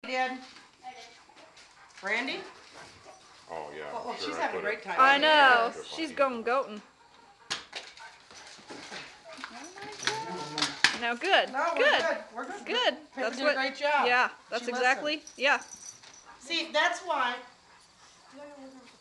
did. Brandy? Oh, yeah. Oh, sure, she's I having a put great it- time. I know. Ketchup on She's each going goating. Now good. No, we're good. good. We're good. Good. Pippin That's did what. a great job. Yeah. That's She exactly. listened. Yeah. See, that's why.